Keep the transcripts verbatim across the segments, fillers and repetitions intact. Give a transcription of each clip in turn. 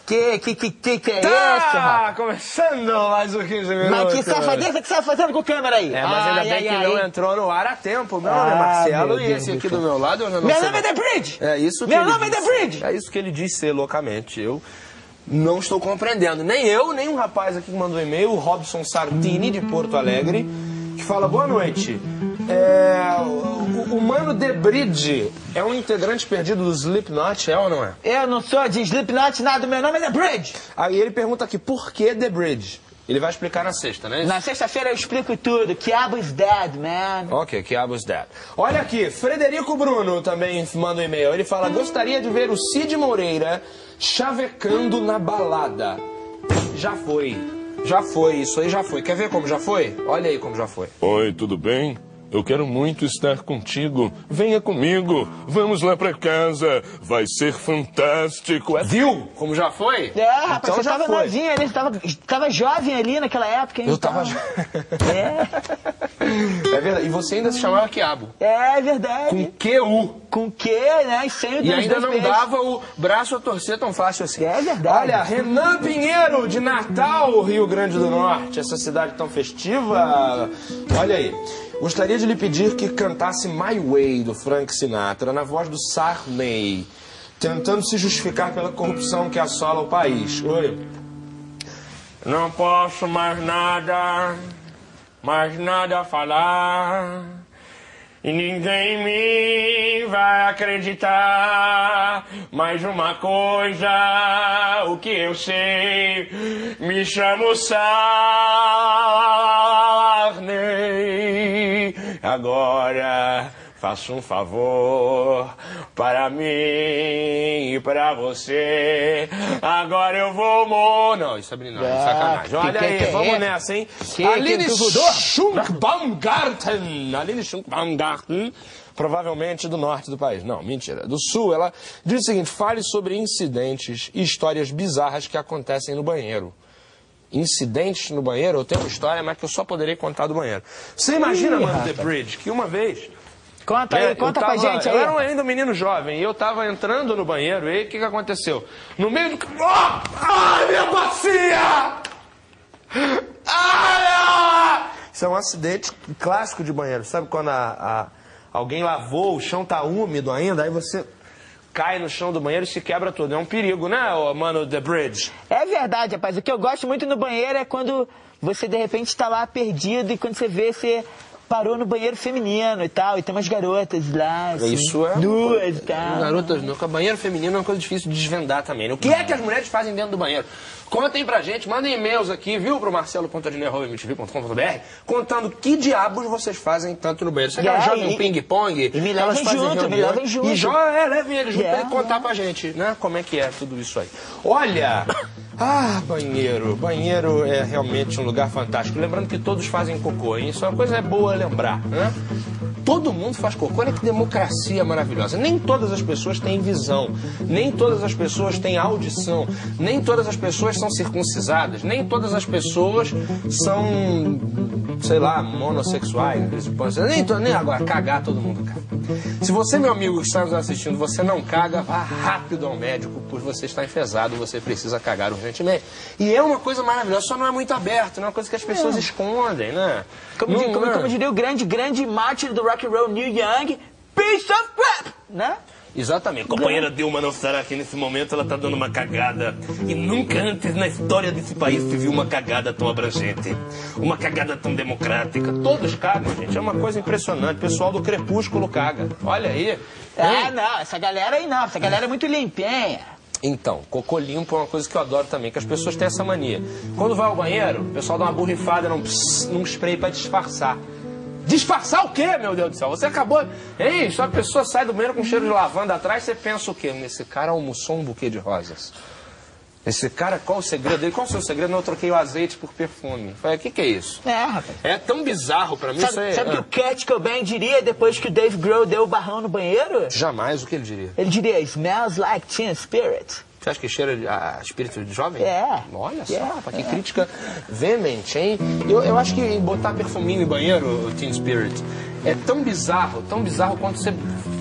Que, que, que, que, que é tá esse, rapaz? começando mais um quinze minutos. Mas que safadeza que você tá fazendo com a câmera aí? É, mas ainda ai, bem ai, que ai. não entrou no ar a tempo. Meu Ah, nome é Marcelo meu e esse Deus aqui do do meu lado eu já não Meu sei nome é mais. The Bridge! É isso que Meu ele nome é disse. The Bridge! É isso que ele disse ser loucamente. Eu não estou compreendendo. Nem eu, nem um rapaz aqui que mandou e-mail, o Robson Sartini, de Porto Alegre, que fala, boa noite. É, o, o Mano The Bridge é um integrante perdido do Slipknot, é ou não é? Eu não sou de Slipknot nada, meu nome é The Bridge! Aí ele pergunta aqui, por que The Bridge? Ele vai explicar na sexta, né? Na sexta-feira eu explico tudo. Quiabo is dead, man. Ok, Quiabo is dead. Olha aqui, Frederico Bruno também manda um e-mail. Ele fala, gostaria de ver o Cid Moreira chavecando na balada. Já foi. Já foi, isso aí já foi. Quer ver como já foi? Olha aí como já foi. Oi, tudo bem? Eu quero muito estar contigo. Venha comigo. Vamos lá pra casa. Vai ser fantástico. Viu como já foi? É, rapaz, então você já tava foi. novinho ali, você tava, tava jovem ali naquela época, hein? Eu tava... É. É verdade. E você ainda se chamava Quiabo. É verdade. Com Q U. Com que, né? E sem o E dos ainda dois não peixes. dava o braço a torcer tão fácil assim. É verdade. Olha, Renan Pinheiro, de Natal, Rio Grande do Norte. Essa cidade tão festiva. Olha aí. Gostaria de lhe pedir que cantasse My Way, do Frank Sinatra, na voz do Sarney, tentando se justificar pela corrupção que assola o país. Oi. Não posso mais nada, mais nada a falar. E ninguém me vai acreditar. Mais uma coisa, o que eu sei, me chamo Sarney. Agora faça um favor para mim e para você. Agora eu vou mo... Não, isso é brincadeira, não, é sacanagem. que- Olha que- aí, que é vamos esse? nessa, hein? Que- Aline que tudo? Schunkbaumgarten. Aline Schunkbaumgarten, provavelmente do norte do país. Não, mentira. Do sul, ela diz o seguinte, fale sobre incidentes e histórias bizarras que acontecem no banheiro. Incidentes no banheiro? Eu tenho uma história, mas que eu só poderei contar do banheiro. Você imagina, Ih, mano, The rapaz. Bridge, que uma vez... Conta aí, É, conta eu pra tava- gente aí. Eu era um- ainda um menino jovem e eu tava entrando no banheiro e aí o que que aconteceu? No meio do... Oh! Ai, minha bacia! Ai! Isso é um acidente clássico de banheiro. Sabe quando a, a- alguém lavou, o chão tá úmido ainda, aí você cai no chão do banheiro e se quebra todo. É um perigo, né, ô, mano, The Bridge? É verdade, rapaz. O que eu gosto muito no banheiro é quando você, de repente, está lá perdido e quando você vê, você parou no banheiro feminino e tal, e tem umas garotas lá, assim, Isso é... duas e tal. Garotas, não, porque banheiro feminino é uma coisa difícil de desvendar também. né? O que é que as mulheres fazem dentro do banheiro? Contem pra gente, mandem e-mails aqui, viu, pro marcelo ponto adnet arroba m t v ponto com ponto b r, contando que diabos vocês fazem tanto no banheiro. Você Yeah, yeah, joga e- um ping-pong, e me elas levem fazem junto, me reuniões, levem junto. E joga, é, levem eles junto Yeah, pra ele contar pra gente, né, como é que é tudo isso aí. Olha... Ah, banheiro. Banheiro é realmente um lugar fantástico. Lembrando que todos fazem cocô, hein? Isso é uma coisa boa lembrar, né? Todo mundo faz cocô. Olha que democracia maravilhosa. Nem todas as pessoas têm visão. Nem todas as pessoas têm audição. Nem todas as pessoas são circuncisadas. Nem todas as pessoas são, sei lá, monossexuais. Nem, to- nem agora, cagar todo mundo caga. Se você, meu amigo, que está nos assistindo, você não caga, vá rápido ao médico, pois você está enfesado, você precisa cagar urgentemente. E é uma coisa maravilhosa, só não é muito aberto, não é uma coisa que as pessoas escondem, né? Como, Não di- como, é. como diria o grande, grande mártir do rock and roll, Neil Young, piece of crap, né? Exatamente. A companheira Dilma não estará aqui nesse momento, ela está dando uma cagada. E nunca antes na história desse país se viu uma cagada tão abrangente. Uma cagada tão democrática. Todos cagam, gente. É uma coisa impressionante. O pessoal do Crepúsculo caga. Olha aí. Ah, Hein? não, essa galera aí não, essa galera é muito limpinha. Então, cocô limpo é uma coisa que eu adoro também, que as pessoas têm essa mania. Quando vai ao banheiro, o pessoal dá uma borrifada num, pss, num spray pra disfarçar. Disfarçar o quê, meu Deus do céu? Você acabou... Ei, só a pessoa sai do banheiro com cheiro de lavanda atrás, você pensa o quê? Esse cara almoçou um buquê de rosas. Esse cara, qual o segredo dele? Qual o seu segredo? Não, eu troquei o azeite por perfume. Falei, o que que é isso? É, rapaz. É tão bizarro pra mim Sabe, isso aí. sabe o Ah, que o Kurt Cobain diria depois que o Dave Grohl deu o barrão no banheiro? Jamais, o que ele diria? Ele diria, smells like teen spirit. Você acha que cheira de- a espírito de jovem? É. Olha só, É, rapaz, que é. crítica veemente, hein? Eu, eu acho que botar perfuminho em banheiro, o Teen Spirit, é tão bizarro, tão bizarro quanto você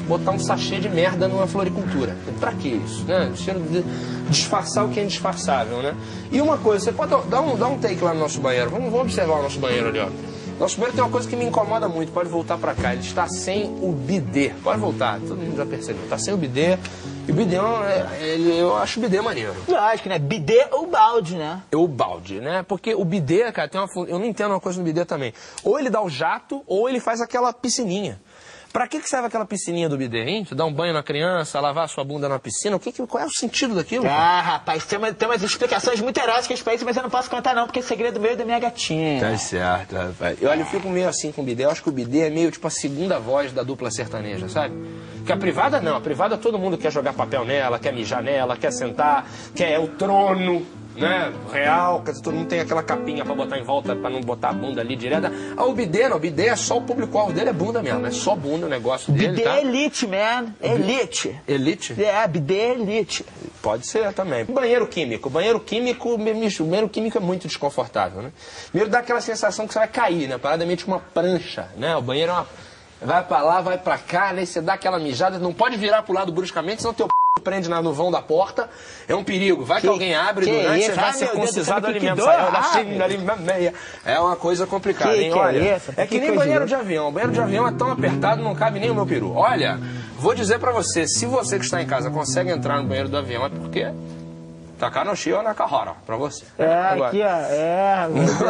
botar um sachê de merda numa floricultura. Pra que isso, né? Disfarçar o que é indisfarçável, né? E uma coisa, você pode dar um, dar um take lá no nosso banheiro. Vamos, vamos observar o nosso banheiro ali, ó. Nosso banheiro tem uma coisa que me incomoda muito, pode voltar pra cá, ele está sem o bidê. Pode voltar, todo mundo já percebeu, está sem o bidê. E o bidê, ele, eu acho o bidê maneiro. Lógico, né? Bidê ou balde, né? O balde, né? Porque o bidê, cara, tem uma, eu não entendo uma coisa no bidê também. Ou ele dá o jato, ou ele faz aquela piscininha. Pra que que serve aquela piscininha do bidê, hein? Tu dá um banho na criança, lavar a sua bunda na piscina? O que que, qual é o sentido daquilo? Ah, rapaz, tem, uma, tem umas explicações muito eróticas pra isso, mas eu não posso contar não, porque é segredo meu e da minha gatinha. Tá certo, rapaz. Eu, olha, eu fico meio assim com o bidê. Eu acho que o bidê é meio tipo a segunda voz da dupla sertaneja, sabe? Porque a privada não. A privada todo mundo quer jogar papel nela, quer mijar nela, quer sentar, quer o trono, né? Real, quer dizer, todo mundo tem aquela capinha pra botar em volta, pra não botar a bunda ali direta. Ah, o bidê não, o bidê é só o público-alvo dele, é bunda mesmo, é só bunda o negócio dele, Bidê tá? é elite, man. Elite. Elite? É, bidê é elite. Pode ser também. Banheiro químico. Banheiro químico, bicho, o banheiro químico é muito desconfortável, né? Primeiro dá aquela sensação que você vai cair, né? Parada meio tipo uma prancha, né? O banheiro é uma... vai pra lá, vai pra cá, né? Você dá aquela mijada, não pode virar pro lado bruscamente, senão teu p... prende na, no vão da porta. É um perigo. Vai que, que alguém abre durante, você vai ser concisado ali mesmo. Saiu da China, ali meia. É uma coisa complicada, que, hein? Que Olha, é, é que, que nem banheiro de avião. O banheiro de avião é tão apertado, não cabe nem o meu peru. Olha, vou dizer pra você, se você que está em casa consegue entrar no banheiro do avião, é porque... Tacar no Shio na Kahara, pra você. É, agora. Aqui, ó. É,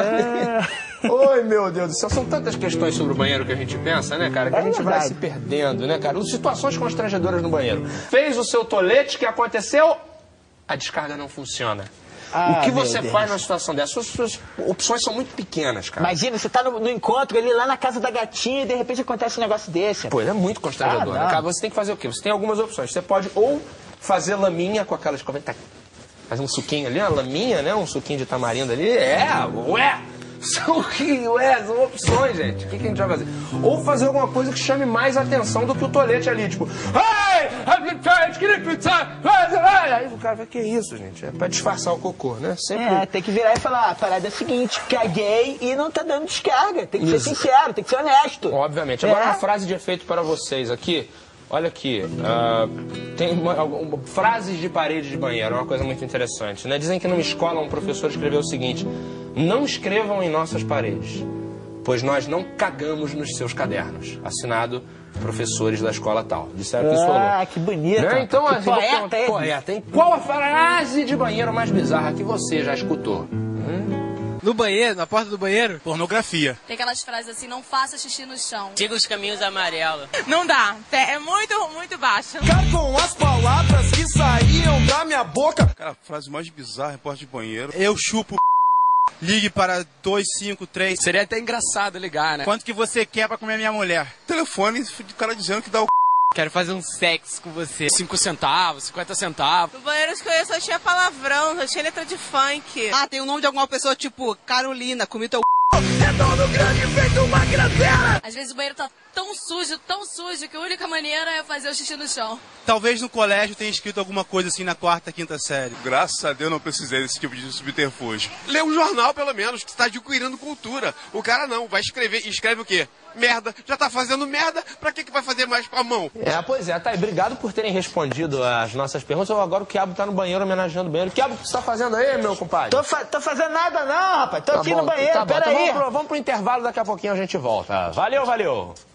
é. Oi, meu Deus do céu. São tantas questões sobre o banheiro que a gente pensa, né, cara? Que é a gente verdade. vai se perdendo, né, cara? Situações constrangedoras no banheiro. Fez o seu tolete, que aconteceu? A descarga não funciona. Ah, o que você Deus. faz numa situação dessa? Suas, suas opções são muito pequenas, cara. Imagina, você tá no, no encontro ali lá na casa da gatinha e de repente acontece um negócio desse. Pô, é muito constrangedor, ah, né, cara? Você tem que fazer o quê? Você tem algumas opções. Você pode ou fazer laminha com aquela escova... Faz um suquinho ali, uma laminha, né? Um suquinho de tamarindo ali. É, ué! Suquinho, ué, são opções, gente. O que, que a gente vai fazer? Ou fazer alguma coisa que chame mais atenção do que o tolete ali, tipo... Aí o cara vai, que é isso, gente? É pra disfarçar o cocô, né? Sempre... É, tem que virar e falar, ah, a parada é a seguinte, caguei e não tá dando descarga. Tem que isso. ser sincero, tem que ser honesto. Obviamente. Agora é. uma frase de efeito para vocês aqui. Olha aqui, uh, tem uma, uma, frases de parede de banheiro, é uma coisa muito interessante, né? Dizem que numa escola um professor escreveu o seguinte: não escrevam em nossas paredes, pois nós não cagamos nos seus cadernos. Assinado professores da escola tal. Disseram que isso falou. Ah, que bonito. Né? Então, que assim, poeta, vou, poeta, hein? Qual a frase de banheiro mais bizarra que você já escutou? Hum? No banheiro, na porta do banheiro? Pornografia. Tem aquelas frases assim, não faça xixi no chão. Siga os caminhos amarelos. Não dá, é muito, muito baixo. Cara, com as palavras que saíam da minha boca. Cara, a frase mais bizarra é porta de banheiro. Eu chupo. Ligue para dois cinco três. Seria até engraçado ligar, né? Quanto que você quer pra comer minha mulher? Telefone do cara dizendo que dá o... Quero fazer um sexo com você. Cinco centavos, cinquenta centavos. No banheiro que eu só tinha palavrão, só tinha letra de funk. Ah, tem o nome de alguma pessoa, tipo Carolina, comi teu redondo grande feito uma grandeira. Às vezes o banheiro tá tão sujo, tão sujo, que a única maneira é fazer o xixi no chão. Talvez no colégio tenha escrito alguma coisa assim na quarta, quinta série. Graças a Deus não precisei desse tipo de subterfúgio. Lê um jornal, pelo menos, que está adquirindo cultura. O cara não, vai escrever, escreve o quê? Merda, já tá fazendo merda, pra que que vai fazer mais com a mão? É, pois é, tá aí, obrigado por terem respondido as nossas perguntas. Agora o Quiabo tá no banheiro homenageando o banheiro. Quiabo, o que você tá fazendo aí, meu compadre? Tô, fa tô fazendo nada não, rapaz, tô tá aqui bom, no banheiro, tá peraí. Então vamos, pro, vamos pro intervalo, daqui a pouquinho a gente volta. Valeu, valeu!